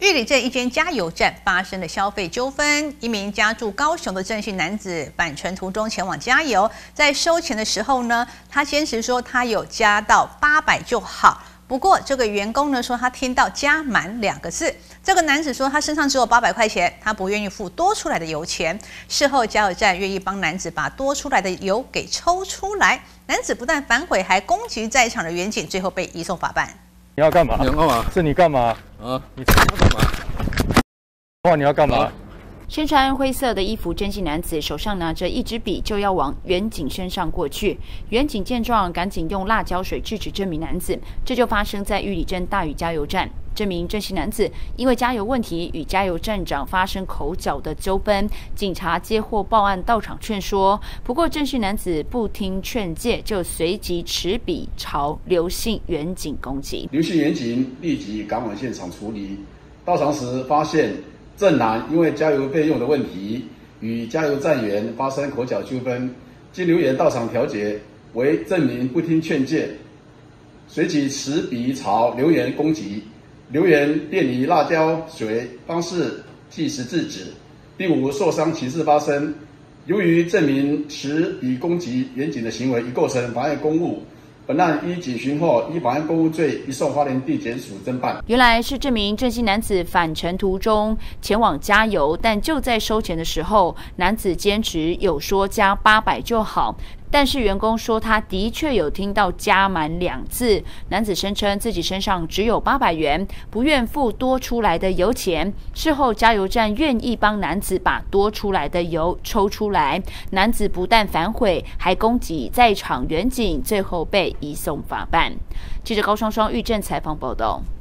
玉里镇一间加油站发生了消费纠纷，一名家住高雄的郑姓男子返程途中前往加油，在收钱的时候呢，他坚持说他有加到800就好。不过这个员工呢说他听到加满2个字，这个男子说他身上只有800块钱，他不愿意付多出来的油钱。事后加油站愿意帮男子把多出来的油给抽出来，男子不但反悔，还攻击在场的员警，最后被移送法办。 你要干嘛？ 你要干嘛？ 是你干嘛？ 啊，你要干嘛？ 哇，你要干嘛？ 身穿灰色的衣服，郑姓男子手上拿着一支笔，就要往员警身上过去。员警见状，赶紧用辣椒水制止这名男子。这就发生在玉里镇大屿加油站。这名郑姓男子因为加油问题与加油站长发生口角的纠纷，警察接获报案到场劝说。不过郑姓男子不听劝诫，就随即持笔朝刘姓员警攻击。 刘姓员警立即赶往现场处理。到场时发现郑男因为加油费用的问题与加油站员发生口角纠纷，经留员到场调解，为郑民不听劝诫，随即持笔朝留员攻击。留员便以辣椒水方式即时制止，并无受伤情事发生。由于郑民持笔攻击员警的行为已构成妨碍公务，本案依警询后依妨碍公务罪移送花莲地检署侦办。 原来是这名郑姓男子返程途中前往加油，但就在收钱的时候，男子坚持有说加800就好。但是员工说他的确有听到加满2字，男子声称自己身上只有800元，不愿付多出来的油钱。事后加油站愿意帮男子把多出来的油抽出来，男子不但反悔，还攻击在场员警，最后被移送法办。记者高双双玉镇采访报道。